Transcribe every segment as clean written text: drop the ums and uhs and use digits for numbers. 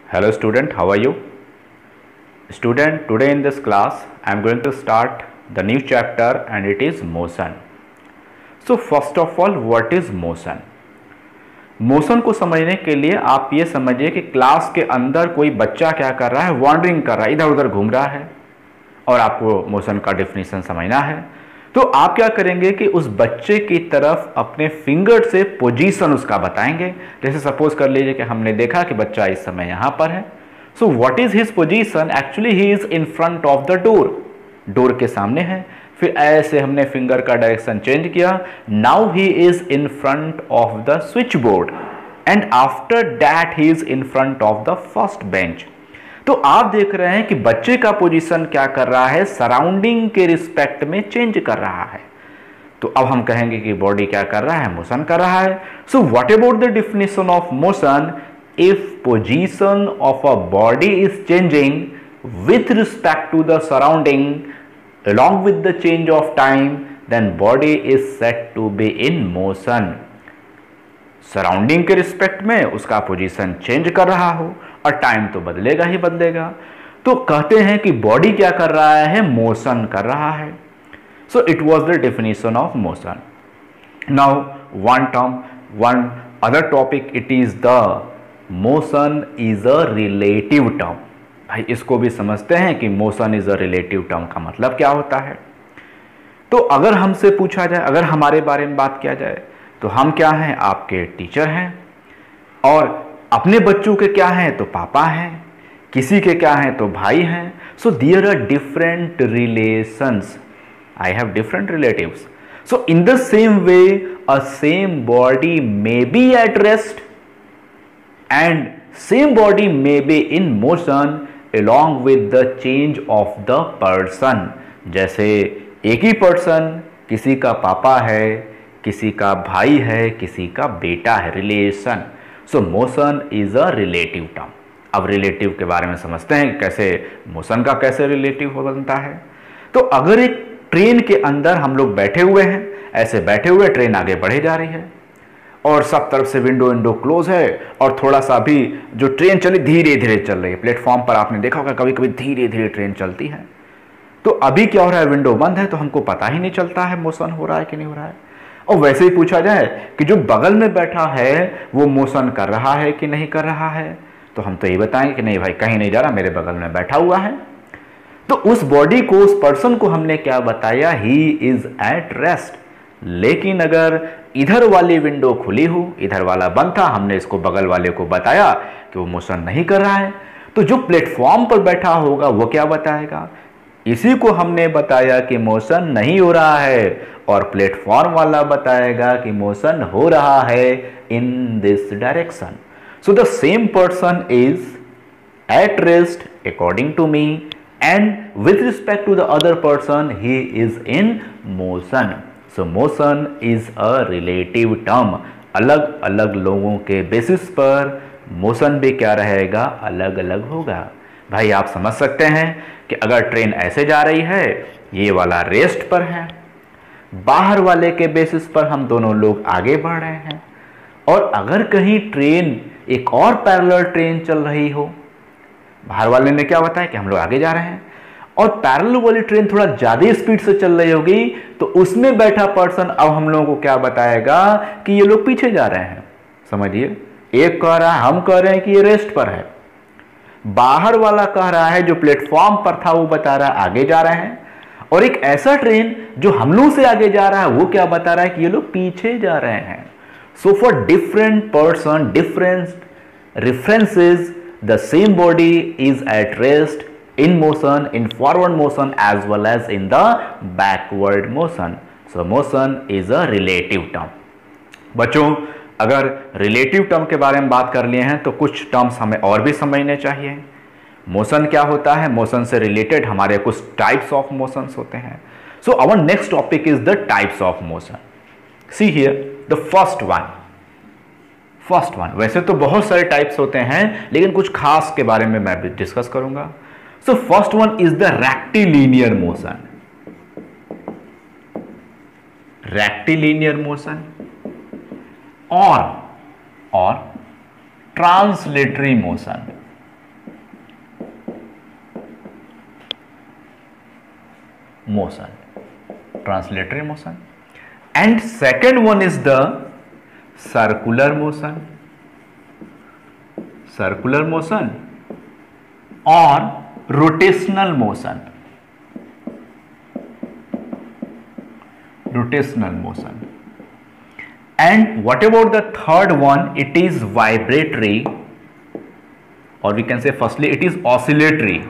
Hello student, how are you? Student, today in this class I am going to start the new chapter and it is motion. So first of all, what is motion? Motion को समझने के लिए आप ये समझिए कि class के अंदर कोई बच्चा क्या कर रहा है, वॉन्डरिंग कर रहा है, इधर उधर घूम रहा है और आपको मोशन का डेफिनेशन समझना है। तो आप क्या करेंगे कि उस बच्चे की तरफ अपने फिंगर से पोजीशन उसका बताएंगे। जैसे सपोज कर लीजिए कि हमने देखा कि बच्चा इस समय यहाँ पर है। So what is his position? Actually he is in front of the door, door के सामने है। फिर ऐसे हमने फिंगर का डायरेक्शन चेंज किया, now he is in front of the switch board and after that he is in front of the first bench. तो आप देख रहे हैं कि बच्चे का पोजीशन क्या कर रहा है, सराउंडिंग के रिस्पेक्ट में चेंज कर रहा है। तो अब हम कहेंगे कि बॉडी क्या कर रहा है, मोशन कर रहा है। So what about the definition of motion? If position of a body is changing with respect to the surrounding along with the change of time, then body is said to be in motion. Surrounding के respect में उसका position change कर रहा हो और time तो बदलेगा ही बदलेगा, तो कहते हैं कि बॉडी क्या कर रहा है, मोशन कर रहा है। So it was the definition of motion. Now one term, one other topic, it is the motion is a relative term. भाई इसको भी समझते हैं कि motion is a relative term का मतलब क्या होता है। तो अगर हमसे पूछा जाए, अगर हमारे बारे में बात किया जाए, तो हम क्या हैं, आपके टीचर हैं, और अपने बच्चों के क्या हैं, तो पापा हैं, किसी के क्या हैं, तो भाई हैं। So there are different relations, I have different relatives. So in the same way a same body may be at rest and same body may be in motion along with the change of the person। जैसे एक ही person, किसी का पापा है, किसी का भाई है, किसी का बेटा है, relation. So motion is a relative term. अब रिलेटिव के बारे में समझते हैं कि कैसे मोशन का कैसे रिलेटिव बनता है। तो अगर एक ट्रेन के अंदर हम लोग बैठे हुए हैं, ऐसे बैठे हुए, ट्रेन आगे बढ़े जा रही है और सब तरफ से विंडो क्लोज है और थोड़ा सा भी जो ट्रेन चली धीरे धीरे चल रही है। प्लेटफॉर्म पर आपने देखा होगा कभी कभी धीरे धीरे ट्रेन चलती है। तो अभी क्या हो रहा है, विंडो बंद है तो हमको पता ही नहीं चलता है मोशन हो रहा है कि नहीं हो रहा है। और वैसे ही पूछा जाए कि जो बगल में बैठा है वो मोशन कर रहा है कि नहीं कर रहा है, तो हम तो ये बताएंगे कि नहीं भाई कहीं नहीं जा रहा, मेरे बगल में बैठा हुआ है। तो उस बॉडी को, उस पर्सन को हमने क्या बताया, ही इज एट रेस्ट। लेकिन अगर इधर वाली विंडो खुली हो, इधर वाला बंद था, हमने इसको बगल वाले को बताया कि वो मोशन नहीं कर रहा है, तो जो प्लेटफॉर्म पर बैठा होगा वो क्या बताएगा, इसी को हमने बताया कि मोशन नहीं हो रहा है, और प्लेटफॉर्म वाला बताएगा कि मोशन हो रहा है in this direction. So the same person is at rest according to me and with respect to the other person he is in motion. So motion is a relative term. अलग अलग लोगों के basis पर motion भी क्या रहेगा, अलग अलग होगा। भाई आप समझ सकते हैं कि अगर ट्रेन ऐसे जा रही है, ये वाला रेस्ट पर है, बाहर वाले के बेसिस पर हम दोनों लोग आगे बढ़ रहे हैं, और अगर कहीं ट्रेन, एक और पैरेलल ट्रेन चल रही हो, बाहर वाले ने क्या बताया कि हम लोग आगे जा रहे हैं, और पैरेलल वाली ट्रेन थोड़ा ज्यादा स्पीड से चल रही होगी, तो उसमें बैठा पर्सन अब हम लोगों को क्या बताएगा कि ये लोग पीछे जा रहे हैं। समझिए, एक कह रहा है, हम कह रहे हैं कि ये रेस्ट पर है, बाहर वाला कह रहा है जो प्लेटफॉर्म पर था वो बता रहा है आगे जा रहे हैं, और एक ऐसा ट्रेन जो हम लोग से आगे जा रहा है वो क्या बता रहा है कि ये लोग पीछे जा रहे हैं। So for different person, different references, the same body is at rest in motion, in forward motion as well as in the backward motion. So motion is a relative term. बच्चों, अगर रिलेटिव टर्म के बारे में बात कर लिए हैं तो कुछ टर्म्स हमें और भी समझने चाहिए। मोशन क्या होता है, मोशन से रिलेटेड हमारे कुछ टाइप्स ऑफ मोशंस होते हैं। So our next topic is the types of motion. See here the first one. वैसे तो बहुत सारे टाइप्स होते हैं, लेकिन कुछ खास के बारे में मैं भी डिस्कस करूंगा। So first one is the rectilinear motion. Rectilinear motion और translatory motion. motion, translatory motion. And second one is the circular motion or rotational motion. And what about the third one? It is vibratory, or we can say firstly it is oscillatory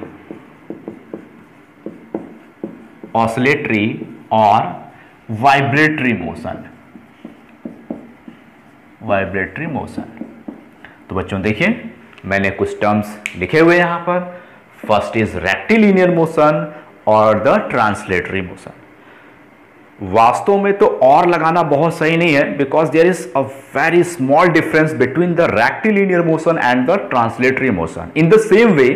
or vibratory motion. तो बच्चों देखिए, मैंने कुछ terms लिखे हुए यहाँ पर. First is rectilinear motion और द ट्रांसलेटरी मोशन. वास्तव में तो और लगाना बहुत सही नहीं है, because there is a very small difference between the rectilinear motion and the translatory motion. In the same way,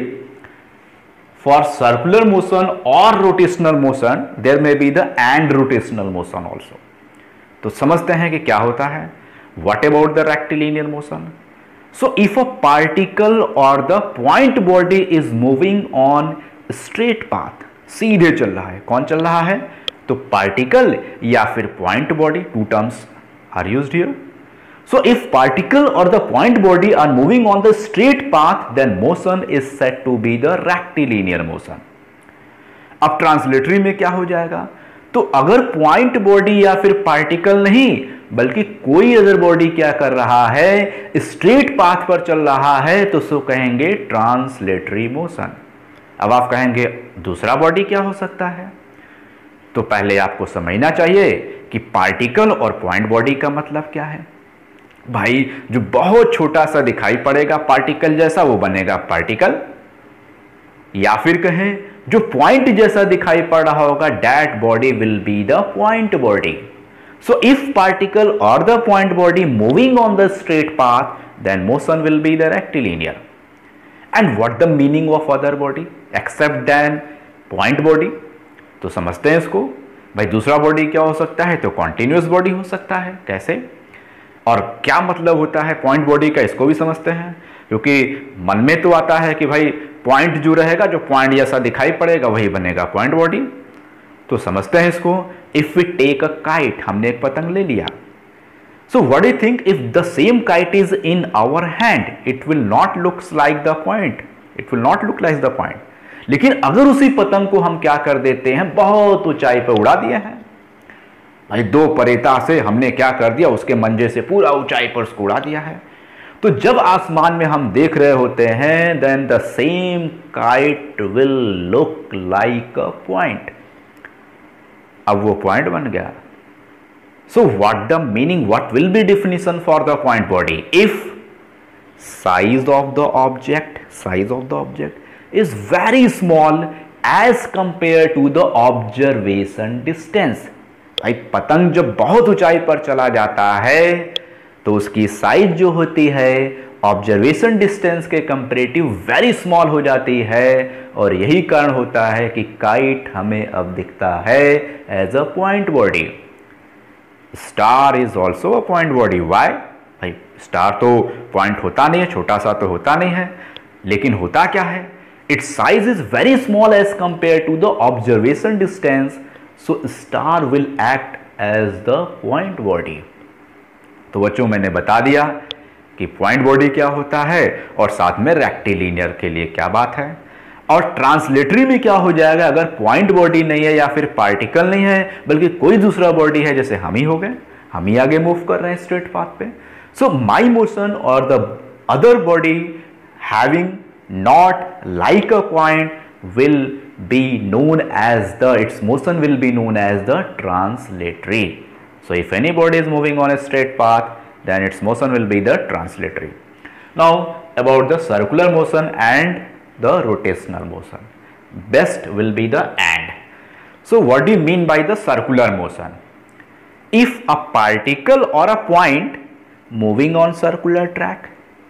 for circular motion और rotational motion there may be the and rotational motion also. तो समझते हैं कि क्या होता है. What about the rectilinear motion? So if a particle और the point body is moving on straight path, सीधे चल रहा है. कौन चल रहा है? तो पार्टिकल या फिर point body. Two terms are used here. So if particle और the point body are moving on the straight path, then motion is said to be the rectilinear motion. अब ट्रांसलेटरी में क्या हो जाएगा? तो अगर पॉइंट बॉडी या फिर पार्टिकल नहीं बल्कि कोई अदर बॉडी क्या कर रहा है, स्ट्रेट पाथ पर चल रहा है, तो सो कहेंगे ट्रांसलेटरी मोशन. अब आप कहेंगे दूसरा बॉडी क्या हो सकता है? तो पहले आपको समझना चाहिए कि पार्टिकल और पॉइंट बॉडी का मतलब क्या है. भाई, जो बहुत छोटा सा दिखाई पड़ेगा पार्टिकल जैसा, वो बनेगा पार्टिकल. या फिर कहें जो पॉइंट जैसा दिखाई पड़ रहा होगा, that body will be the point body. So if particle or the point body moving on the straight path, then motion will be the rectilinear. And what the meaning of other body except than point body? तो समझते हैं इसको. भाई, दूसरा body क्या हो सकता है? तो कॉन्टिन्यूस बॉडी हो सकता है. कैसे और क्या मतलब होता है पॉइंट बॉडी का, इसको भी समझते हैं. क्योंकि मन में तो आता है कि भाई पॉइंट जो रहेगा, जो पॉइंट जैसा दिखाई पड़ेगा, वही बनेगा पॉइंट बॉडी. तो समझते हैं इसको. If we take a kite, हमने एक पतंग ले लिया. So what do think? If the same kite is in our hand, it will not looks like the point. It will not look like the point. लेकिन अगर उसी पतंग को हम क्या कर देते हैं, बहुत ऊंचाई पर उड़ा दिया है. भाई, दो परेता से हमने क्या कर दिया, उसके मंजे से पूरा ऊंचाई पर उसको उड़ा दिया है. तो जब आसमान में हम देख रहे होते हैं, then the same kite will look like a point. अब वो पॉइंट बन गया. So what the meaning, what will be definition for the point body? If size of the object is very small as compare to the observation distance. भाई, पतंग जब बहुत ऊंचाई पर चला जाता है तो उसकी साइज जो होती है ऑब्जर्वेशन डिस्टेंस के कंपेरेटिव वेरी स्मॉल हो जाती है. और यही कारण होता है कि काइट हमें अब दिखता है as a point body. Star is also a point body. Why? भाई, स्टार तो पॉइंट होता नहीं है, छोटा सा तो होता नहीं है, लेकिन होता क्या है? Its size is very small as compare to the observation distance. So star will act as the point body. तो बच्चों, मैंने बता दिया कि पॉइंट बॉडी क्या होता है और साथ में रेक्टिलिनियर के लिए क्या बात है. और ट्रांसलेटरी में क्या हो जाएगा? अगर पॉइंट बॉडी नहीं है या फिर पार्टिकल नहीं है, बल्कि कोई दूसरा बॉडी है, जैसे हम ही हो गए, हम ही आगे मूव कर रहे हैं स्ट्रेट पाथ पे. सो माई मोशन और the other body having not like a point will be known as its motion will be known as the translatory. So if any body is moving on a straight path, then its motion will be the translatory. Now about the circular motion and the rotational motion. Best will be the and. So what do you mean by the circular motion? If a particle or a point moving on circular track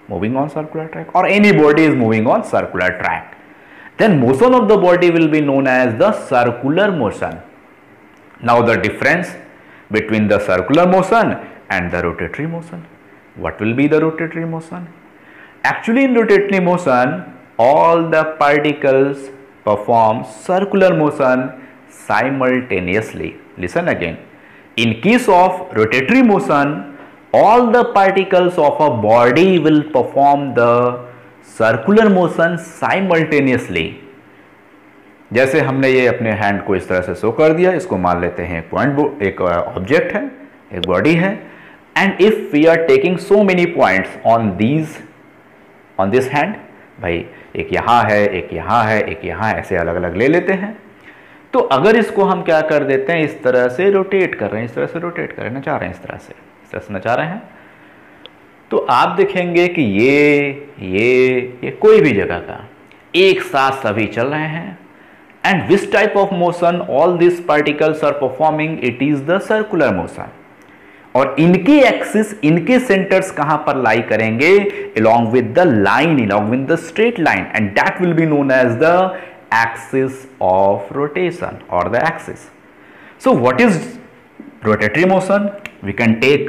or any body is moving on circular track, then motion of the body will be known as the circular motion. Now the difference between the circular motion and the rotatory motion. What will be the rotatory motion? Actually, in rotatory motion, all the particles perform circular motion simultaneously. Listen again. In case of rotatory motion, all the particles of a body will perform the circular motion simultaneously. जैसे हमने ये अपने hand को इस तरह से show कर दिया, इसको मान लेते हैं एक पॉइंट, एक ऑब्जेक्ट है, एक बॉडी है, and if we are taking so many points on this hand, भाई एक यहाँ है, एक यहाँ है, एक यहाँ, ऐसे अलग अलग ले लेते हैं। तो अगर इसको हम क्या कर देते हैं, इस तरह से रोटेट कर रहे हैं, इस तरह से रोटेट कर रहे हैं, नचा रहे हैं, इस तरह से नचा रहे हैं, तो आप देखेंगे कि ये कोई भी जगह का एक साथ सभी चल रहे हैं। And which type of motion all this particles are performing, it is the circular motion. और इनके एक्सिस, इनके सेंटर्स कहां पर लाई करेंगे, along with the line, along with the straight line, and that will be known as the axis of rotation or the axis. So what is rotatory motion? We can take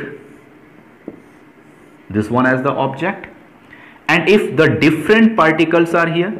this one as the object, and if the different particles are here,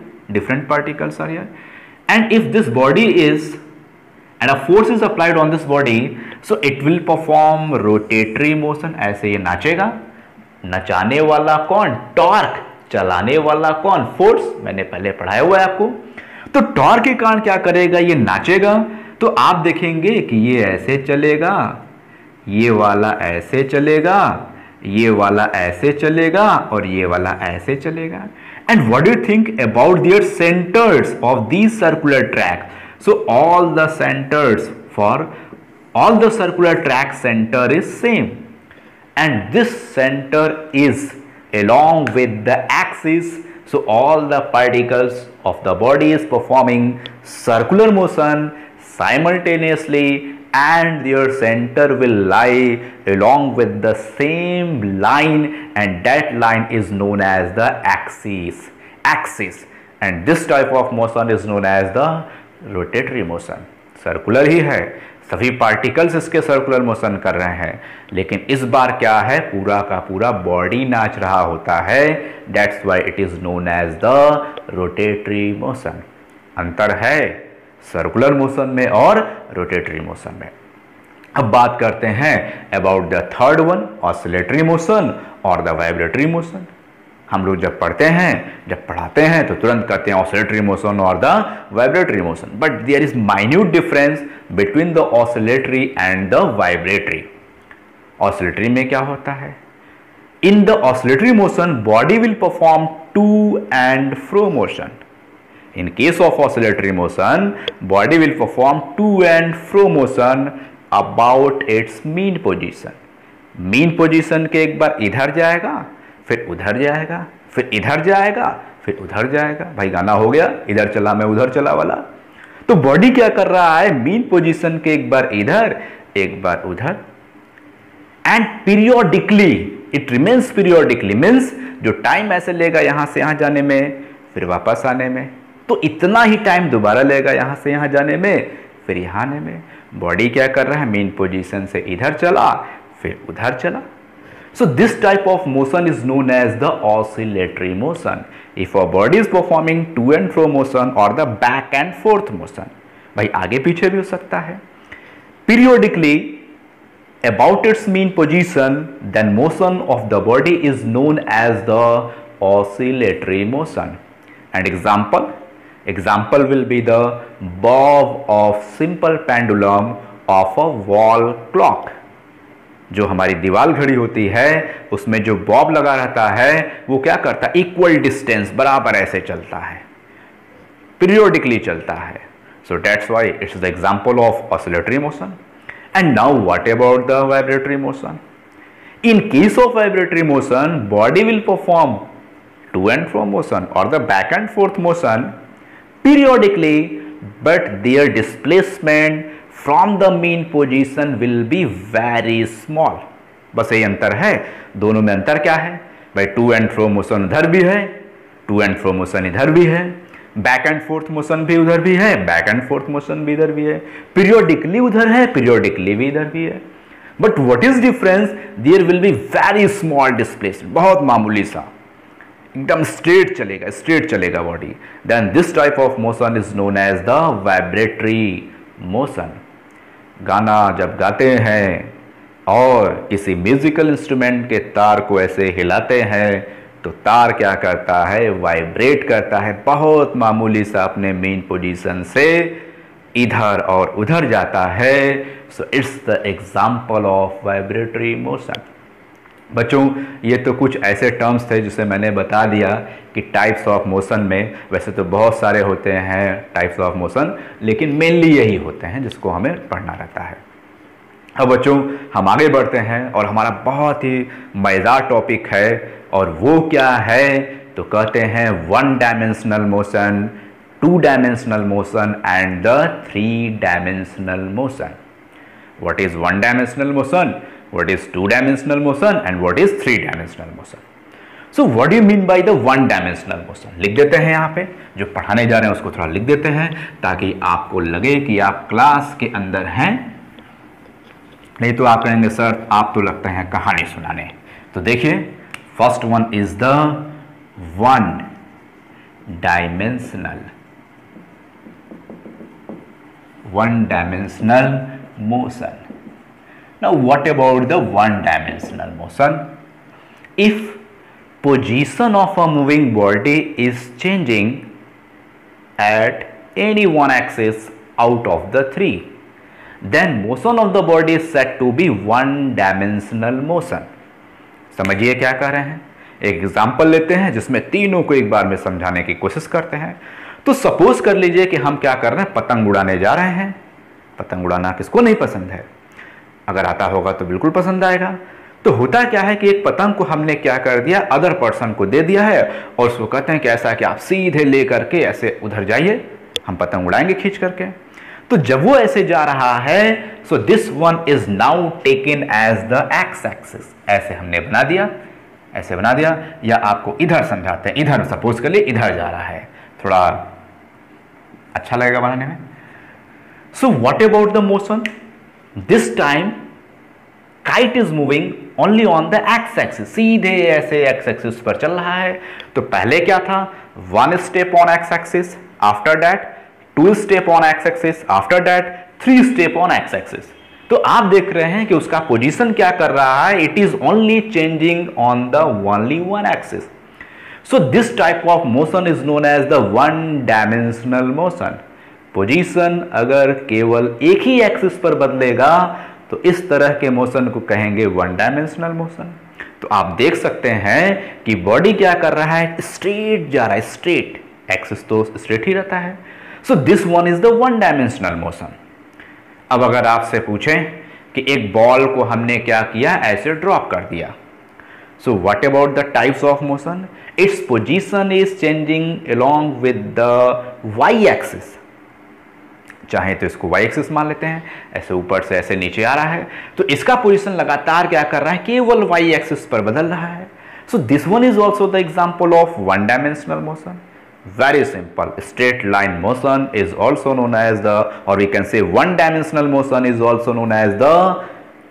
and if this body is, and a force is applied on this body, so it will perform rotatory motion. ऐसे ये नाचेगा, नचाने वाला कौन, torque, चलाने वाला कौन, force, मैंने पहले पढ़ाया हुआ है आपको। तो टॉर्क के कारण क्या करेगा, ये नाचेगा, तो आप देखेंगे कि ये ऐसे चलेगा, ये वाला ऐसे चलेगा, ये वाला ऐसे चलेगा, और ये वाला ऐसे चलेगा। And what do you think about their centres of these circular track? So all the centers for all the circular track center is same, and this center is along with the axis. So all the particles of the body is performing circular motion simultaneously, and their center will lie along with the same line, and that line is known as the axis, and this type of motion is known as the rotatory motion. Circular ही है, सभी particles इसके circular motion कर रहे हैं, लेकिन इस बार क्या है, पूरा का पूरा बॉडी नाच रहा होता है। That's why it is known as the rotatory motion. अंतर है सर्कुलर मोशन में और रोटेटरी मोशन में। अब बात करते हैं about the third one, oscillatory motion और द वाइब्रेटरी मोशन। हम लोग जब पढ़ते हैं, जब पढ़ाते हैं तो तुरंत कहते हैं ऑसिलेटरी मोशन और the vibratory motion, but there is minute difference between the oscillatory and the vibratory. Oscillatory में क्या होता है, in the oscillatory motion body will perform to and fro motion. In case of oscillatory motion body will perform to and fro motion about its mean position. Mean position के एक बार इधर जाएगा, फिर उधर जाएगा, फिर इधर जाएगा, फिर उधर जाएगा। भाई गाना हो गया, इधर चला मैं उधर चला वाला। तो बॉडी क्या कर रहा है, मीन पोजीशन के एक बार इधर, एक बार उधर, and periodically it remains periodically, means जो टाइम ऐसे लेगा यहां से यहां जाने में, फिर वापस आने में, तो इतना ही टाइम दोबारा लेगा यहां से यहां जाने में, फिर यहां आने में। बॉडी क्या कर रहा है, मीन पोजीशन से इधर चला, फिर उधर चला। So this type of motion is known as the oscillatory motion. If a body is performing to and fro motion or the back and forth motion, भाई आगे पीछे भी हो सकता है, periodically about its mean position, then motion of the body is known as the oscillatory motion. And example will be the bob of simple pendulum of a wall clock. जो हमारी दीवार घड़ी होती है उसमें जो बॉब लगा रहता है वो क्या करता है, इक्वल डिस्टेंस, बराबर ऐसे चलता है, पीरियोडिकली चलता है। So that's why it's the example of oscillatory motion. And now what about the vibratory motion? In case of vibratory motion body will perform to and fro motion और the back and forth motion periodically, but there displacement from the mean position will be very small। बस यही अंतर है, दोनों में अंतर क्या है भाई, टू एंड फ्रो मोशन उधर भी है, टू एंड फ्रो मोशन इधर भी है, बैक एंड फोर्थ मोशन भी उधर भी है, बैक एंड फोर्थ मोशन भी इधर भी है, पीरियोडिकली उधर है, पीरियोडिकली भी इधर भी है। But what is difference, there will be very small displacement, बहुत मामूली सा, एकदम स्ट्रेट चलेगा body. Then this type of motion is known as the vibratory motion. गाना जब गाते हैं और किसी म्यूजिकल इंस्ट्रूमेंट के तार को ऐसे हिलाते हैं तो तार क्या करता है, वाइब्रेट करता है, बहुत मामूली सा अपने मेन पोजीशन से इधर और उधर जाता है। So it's the example of vibratory motion. बच्चों, ये तो कुछ ऐसे टर्म्स थे जिसे मैंने बता दिया कि टाइप्स ऑफ मोशन में, वैसे तो बहुत सारे होते हैं टाइप्स ऑफ मोशन, लेकिन मेनली यही होते हैं जिसको हमें पढ़ना रहता है। अब बच्चों हम आगे बढ़ते हैं और हमारा बहुत ही मज़ेदार टॉपिक है, और वो क्या है तो कहते हैं one dimensional motion, two dimensional motion and the three dimensional motion. What is one dimensional motion, what is two dimensional motion and what is three dimensional motion? So what do you mean by the one dimensional motion? लिख देते हैं यहाँ पे, जो पढ़ाने जा रहे हैं उसको थोड़ा लिख देते हैं ताकि आपको लगे कि आप क्लास के अंदर हैं, नहीं तो आप कहेंगे सर आप तो लगते हैं कहानी सुनाने। तो देखिए, first one is the one dimensional motion. Now what about the one dimensional motion? If position of a moving body is changing at any one axis out of the three, then motion of the body is said to be one dimensional motion. समझिए क्या कह रहे हैं। एक example लेते हैं जिसमें तीनों को एक बार में समझाने की कोशिश करते हैं। तो सपोज कर लीजिए कि हम क्या कर रहे हैं, पतंग उड़ाने जा रहे हैं। पतंग उड़ाना किसको नहीं पसंद है, अगर आता होगा तो बिल्कुल पसंद आएगा। तो होता क्या है कि एक पतंग को हमने क्या कर दिया, अदर पर्सन को दे दिया है, और उसको कहते हैं कि ऐसा कि आप सीधे ले करके ऐसे उधर जाइए, हम पतंग उड़ाएंगे खींच करके। तो जब वो ऐसे जा रहा है, so this one is now taken as the x axis. ऐसे हमने बना दिया, ऐसे बना दिया, या आपको इधर समझाते हैं, इधर सपोज कर लिए इधर जा रहा है, थोड़ा अच्छा लगेगा बनाने में। So what about the motion? This time kite is moving only on the x axis, सीधे ऐसे x axis पर चल रहा है। तो पहले क्या था, one step on x axis, after that two step on x axis, after that three step on x axis। तो आप देख रहे हैं कि उसका पोजीशन क्या कर रहा है, it is only changing on the only one axis। So this type of motion is known as the one dimensional motion। Position अगर केवल एक ही एक्सिस पर बदलेगा तो इस तरह के मोशन को कहेंगे वन डायमेंशनल मोशन। तो आप देख सकते हैं कि बॉडी क्या कर रहा है, स्ट्रेट जा रहा है, स्ट्रेट, एक्सिस तो स्ट्रेट ही रहता है। So this one is the one dimensional motion. अब अगर आपसे पूछें कि एक बॉल को हमने क्या किया, ऐसे ड्रॉप कर दिया, so what about the types of motion? Its position is changing along with the y axis. चाहे तो इसको वाई एक्सिस मान लेते हैं, ऐसे ऊपर से ऐसे नीचे आ रहा है, तो इसका पोजीशन लगातार क्या कर रहा है, केवल वाई एक्सिस पर बदल रहा है। So this one is also the example of one dimensional motion. Very simple, straight line motion is also known as the, और we can say one dimensional motion is also known as the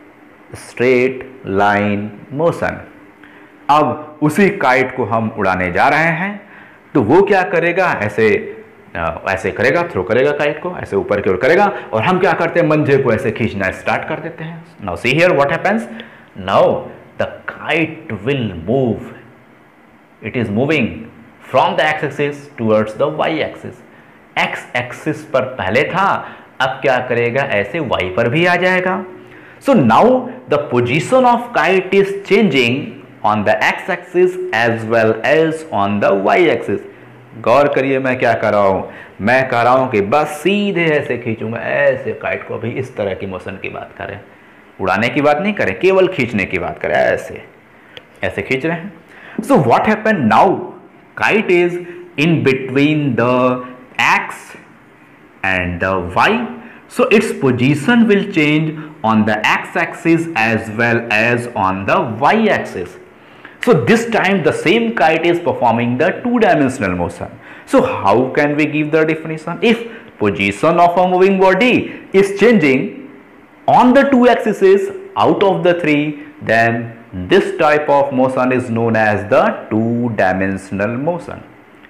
straight line motion. अब उसी kite को हम उड़ाने जा रहे हैं, तो वो क्या करेगा, ऐसे करेगा, थ्रो करेगा काइट को, ऐसे ऊपर की ओर करेगा, और हम क्या करते हैं, मंजे को ऐसे खींचना स्टार्ट कर देते हैं। Now see here what happens, now the kite will move, it is moving from the x axis towards the y axis. X axis पर पहले था, अब क्या करेगा, ऐसे वाई पर भी आ जाएगा। So now the position of kite is changing on the x axis as well as on the y axis. गौर करिए मैं क्या कर रहा हूं, मैं कह रहा हूं कि बस सीधे ऐसे खींचूंगा, ऐसे काइट को भी इस तरह की मोशन की बात करें, उड़ाने की बात नहीं करें, केवल खींचने की बात करें, ऐसे ऐसे खींच रहे हैं। So what happen now, kite is in between the x and the y, so its position will change on the x-axis as well as on the y-axis. So this time the same kite is performing the two-dimensional motion. So how can we give the definition? If position of a moving body is changing on the two axes out of the three, then this type of motion is known as the two-dimensional motion.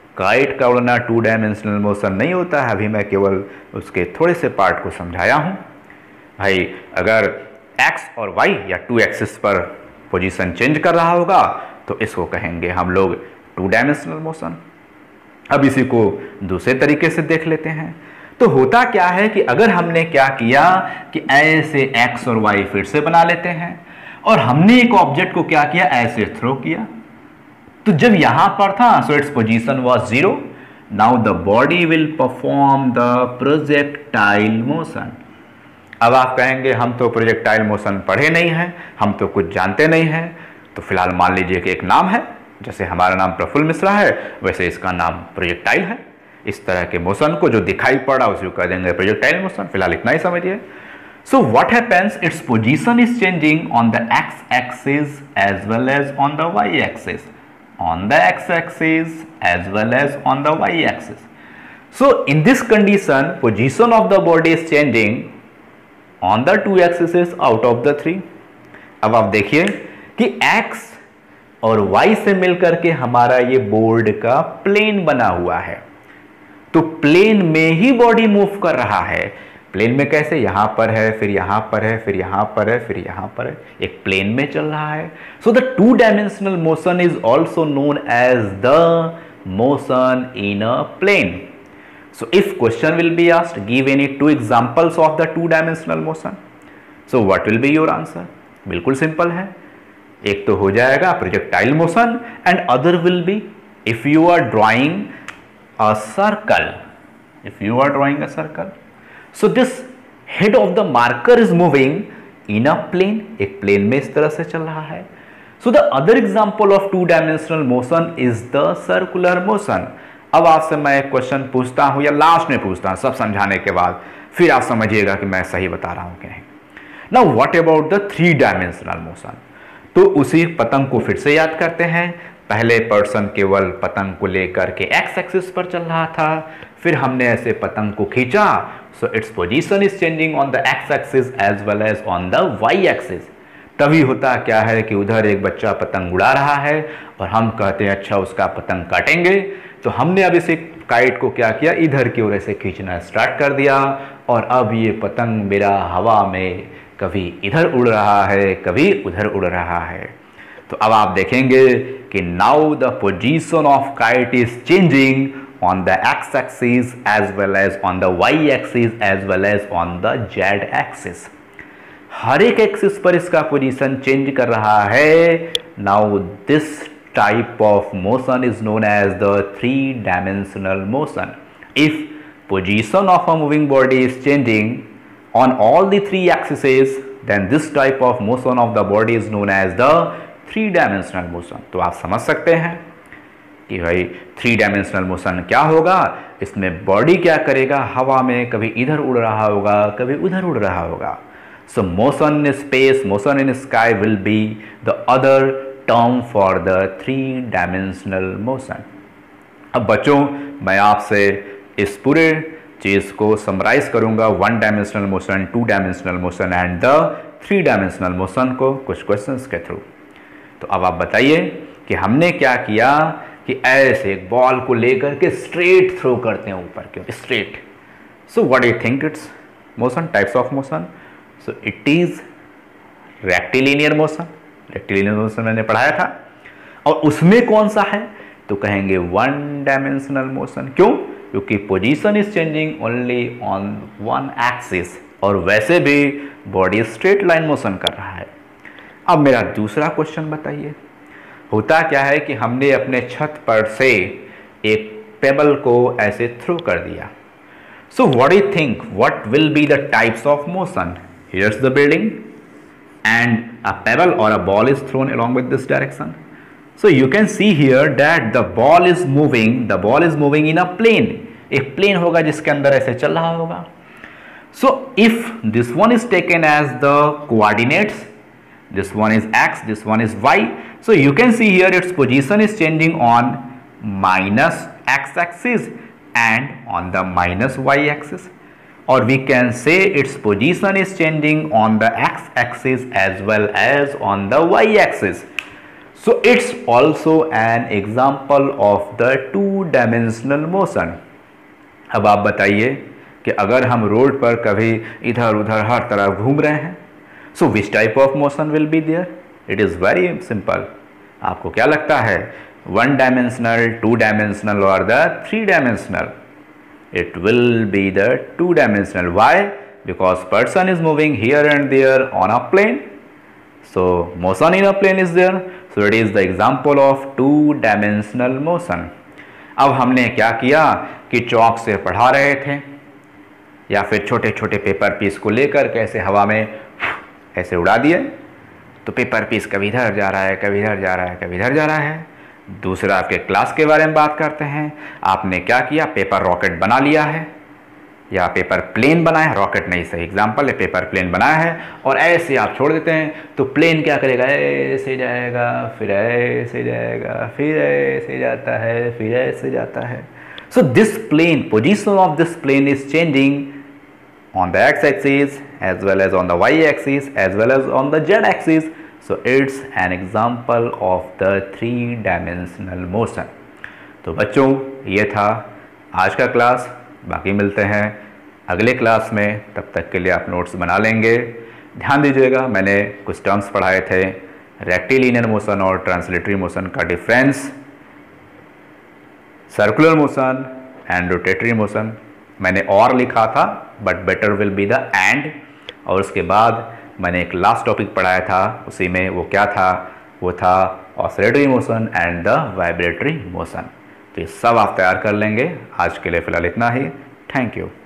Kite का उड़ना 2 dimensional motion नहीं होता है। अभी मैं केवल उसके थोड़े से पार्ट को समझाया हूँ। भाई अगर x और y या 2 एक्सिस पर पोजीशन चेंज कर रहा होगा तो इसको कहेंगे हम लोग 2 डायमेंशनल मोशन। अब इसी को दूसरे तरीके से देख लेते हैं। तो होता क्या है कि अगर हमने क्या किया कि ऐसे x और y फिर से बना लेते हैं और हमने एक ऑब्जेक्ट को क्या किया, ऐसे थ्रो किया, तो जब यहां पर था so its position was 0। Now the body will perform the projectile motion. अब आप कहेंगे हम तो प्रोजेक्टाइल मोशन पढ़े नहीं हैं, हम तो कुछ जानते नहीं हैं। तो फिलहाल मान लीजिए कि एक नाम है, जैसे हमारा नाम प्रफुल्ल मिश्रा है वैसे इसका नाम प्रोजेक्टाइल है। इस तरह के मोशन को जो दिखाई पड़ा उसको कह देंगे प्रोजेक्टाइल मोशन। फिलहाल इतना ही समझिए। So what happens, its position is changing on the x axis as well as on the y axis, on the x-axis as well as on the y-axis. So in this condition, position of the body is changing on the 2 axes out of the 3. अब आप देखिए कि x और y से मिलकर के हमारा ये बोर्ड का प्लेन बना हुआ है। तो प्लेन में ही बॉडी मूव कर रहा है। प्लेन में कैसे, यहां पर है, फिर यहां पर है, फिर यहां पर है, फिर यहां पर है, एक प्लेन में चल रहा है। So the 2 dimensional motion is also known as the motion in a plane. So if question will be asked, give any 2 examples of the 2 dimensional motion, so what will be your answer? बिल्कुल सिंपल है। एक तो हो जाएगा projectile motion and other will be if you are drawing a circle, if you are drawing a circle, so this head of the marker is moving in a plane, एक plane में इस तरह से चल रहा है। so the other example of 2 dimensional motion is the circular motion। अब आपसे मैं एक क्वेश्चन पूछता हूं या लास्ट में पूछता हूं सब समझाने के बाद, फिर आप समझिएगा कि मैं सही बता रहा हूं क्या है। now what about the 3 dimensional motion? तो उसी पतंग को फिर से याद करते हैं। पहले पर्सन केवल पतंग को लेकर के एक्स एक्सिस पर चल रहा था, फिर हमने ऐसे पतंग को खींचा, so its position is changing on the x axis as well as on the y axis. तभी होता क्या है कि उधर एक बच्चा पतंग उड़ा रहा है और हम कहते हैं अच्छा उसका पतंग काटेंगे। तो हमने अब इसे काइट को क्या किया, इधर की ओर से खींचना स्टार्ट कर दिया और अब ये पतंग मेरा हवा में कभी इधर उड़ रहा है कभी उधर उड़ रहा है। तो अब आप देखेंगे कि now the position of kite is changing on the x axis as well as on the y axis as well as on the z axis। हर एक एक्सिस पर इसका पोजीशन चेंज कर रहा है। Now this type of motion is known as the 3 dimensional motion. If position of a moving body is changing on all the 3 axes then this type of motion of the body is known as the 3 dimensional motion। तो आप समझ सकते हैं कि भाई 3 dimensional motion क्या होगा। इसमें बॉडी क्या करेगा, हवा में कभी इधर उड़ रहा होगा कभी उधर उड़ रहा होगा। So motion in space, motion in sky will be the other term for the 3 dimensional motion. अब बच्चों मैं आपसे इस पूरे चीज़ को समराइज करूंगा 1 dimensional motion, 2 dimensional motion and the 3 dimensional motion को कुछ क्वेश्चंस के थ्रू। तो अब आप बताइए कि हमने क्या किया कि ऐसे एक बॉल को लेकर के स्ट्रेट थ्रो करते हैं ऊपर क्यों, straight. So what do you think its motion, types of motion? So it is rectilinear motion. Rectilinear motion मैंने पढ़ाया था। और उसमें कौन सा है तो कहेंगे 1 डायमेंशनल मोशन। क्यों? क्योंकि position is changing only on 1 axis और वैसे भी बॉडी स्ट्रेट लाइन मोशन कर रहा है। अब मेरा दूसरा क्वेश्चन बताइए, होता क्या है कि हमने अपने छत पर से एक पेबल को ऐसे थ्रो कर दिया। So what you think what will be the types of motion? Here's the building and a pebble और a ball is thrown along with this direction। So you can see here that the ball is moving in a plane। एक plane होगा जिसके अंदर ऐसे चल रहा होगा। So if this one is taken as the coordinates, this one is x, this one is y, so you can see here its position is changing on minus x axis and on the minus y axis, or we can say its position is changing on the x axis as well as on the y axis। So it's also an example of the two dimensional motion. अब आप बताइए कि अगर हम road पर कभी इधर उधर हर तरफ घूम रहे हैं, so which type of motion will be there? It is very simple. आपको क्या लगता है, one dimensional, two dimensional or the three dimensional? It will be the two dimensional. Why? Because person is moving here and there on a plane. So motion in a plane is there. So it is the example of two dimensional motion. अब हमने क्या किया कि चौक से पढ़ा रहे थे या फिर छोटे छोटे पेपर पीस को लेकर कैसे हवा में ऐसे उड़ा दिए, तो पेपर पीस कभी इधर जा रहा है, कभी इधर जा रहा है, कभी इधर जा रहा है। दूसरा आपके क्लास के बारे में बात करते हैं। आपने क्या किया, पेपर रॉकेट बना लिया है या पेपर प्लेन बनाया है, रॉकेट नहीं सही एग्जाम्पल है, पेपर प्लेन बनाया है और ऐसे आप छोड़ देते हैं तो प्लेन क्या करेगा, ऐसे जाएगा, फिर ऐसे जाएगा, फिर ऐसे जाता है, फिर ऐसे जाता है। So this plane, position of this plane is changing on the x-axis as well as on the y-axis as well as on the z-axis. So it's an example of the three dimensional motion. तो बच्चों ये था आज का class, बाकी मिलते हैं अगले क्लास में, तब तक के लिए आप नोट्स बना लेंगे। ध्यान दीजिएगा मैंने कुछ टर्म्स पढ़ाए थे, रेक्टिलिनियर मोशन और ट्रांसलेटरी मोशन का difference, circular motion and rotatory motion मैंने और लिखा था but better will be the end, और उसके बाद मैंने एक लास्ट टॉपिक पढ़ाया था, उसी में वो क्या था, वो था oscillatory motion and the vibratory motion. तो ये सब आप तैयार कर लेंगे। आज के लिए फ़िलहाल इतना ही। Thank you.